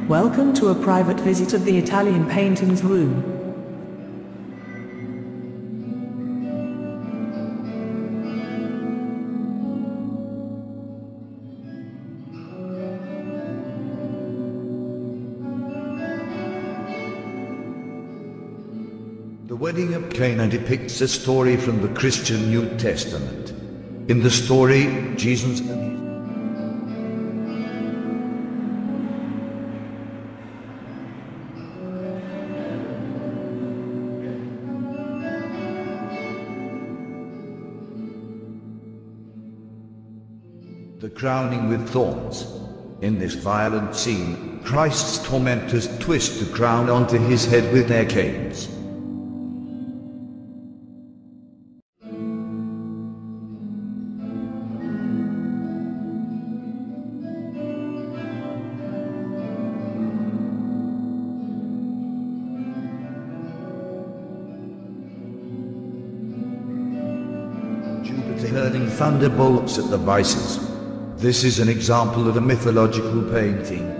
Welcome to a private visit of the Italian paintings room. The wedding of Cana depicts a story from the Christian New Testament. In the story, Jesus the crowning with thorns. In this violent scene, Christ's tormentors twist the crown onto his head with their canes. Jupiter hurling thunderbolts at the vices. This is an example of a mythological painting.